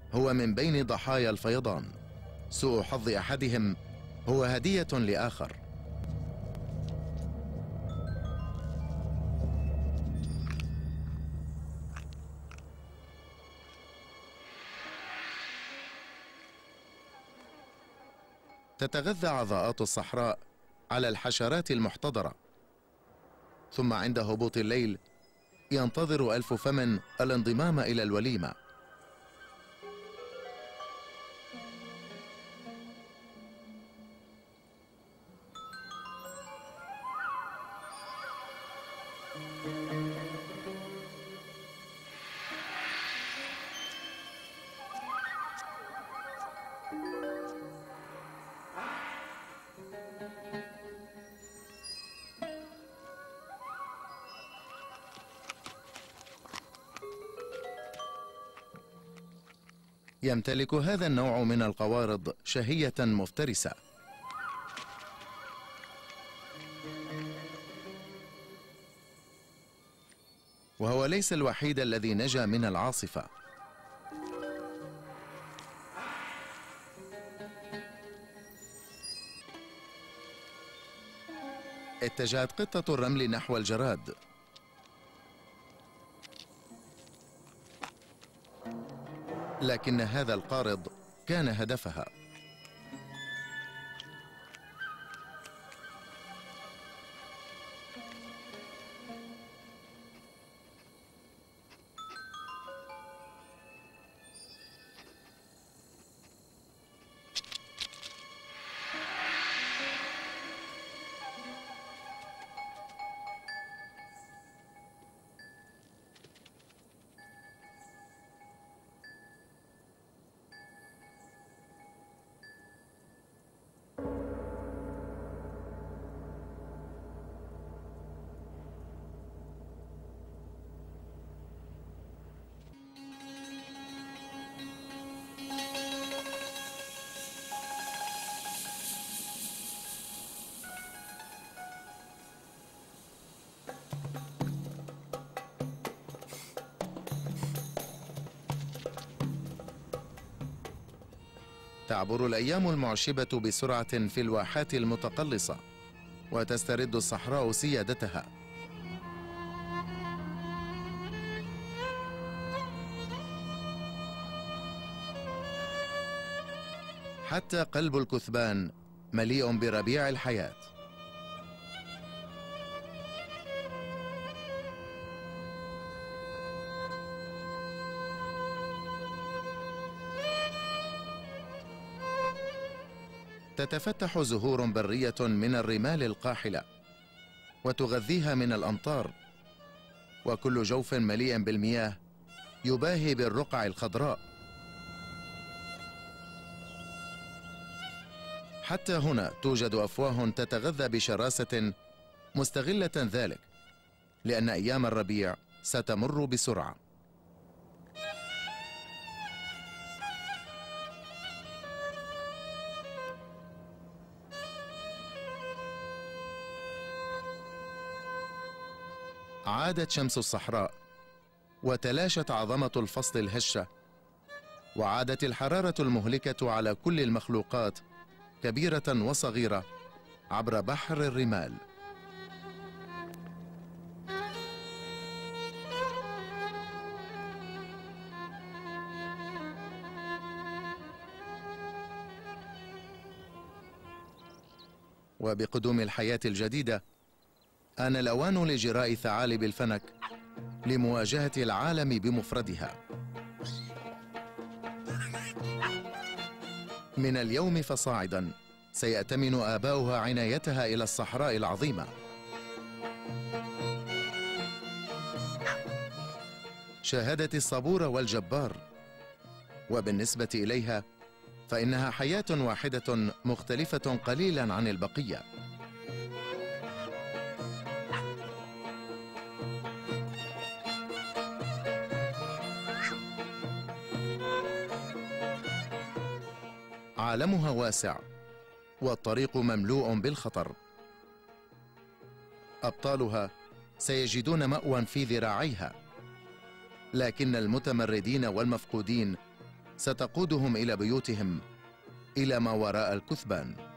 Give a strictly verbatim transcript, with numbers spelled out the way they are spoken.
هو من بين ضحايا الفيضان. سوء حظ أحدهم هو هدية لآخر. تتغذى عضاءات الصحراء على الحشرات المحتضرة، ثم عند هبوط الليل ينتظر ألف فم الانضمام إلى الوليمة. يمتلك هذا النوع من القوارض شهية مفترسة، وهو ليس الوحيد الذي نجا من العاصفة. اتجهت قطة الرمل نحو الجراد، لكن هذا القارض كان هدفها. تعبر الأيام المعشبة بسرعة في الواحات المتقلصة، وتسترد الصحراء سيادتها. حتى قلب الكثبان مليء بربيع الحياة. تتفتح زهور برية من الرمال القاحلة وتغذيها من الأمطار، وكل جوف مليء بالمياه يباهي بالرقع الخضراء. حتى هنا توجد أفواه تتغذى بشراسة مستغلة ذلك، لأن أيام الربيع ستمر بسرعة. عادت شمس الصحراء، وتلاشت عظمة الفصل الهشة، وعادت الحرارة المهلكة على كل المخلوقات كبيرة وصغيرة عبر بحر الرمال. وبقدوم الحياة الجديدة آن الأوان لجراء ثعالب الفنك لمواجهة العالم بمفردها. من اليوم فصاعدا سيأتمن آباؤها عنايتها إلى الصحراء العظيمة. شاهدت الصبور والجبار، وبالنسبة إليها فإنها حياة واحدة مختلفة قليلا عن البقية. عالمها واسع والطريق مملوء بالخطر. أبطالها سيجدون مأوى في ذراعيها، لكن المتمردين والمفقودين ستقودهم إلى بيوتهم إلى ما وراء الكثبان.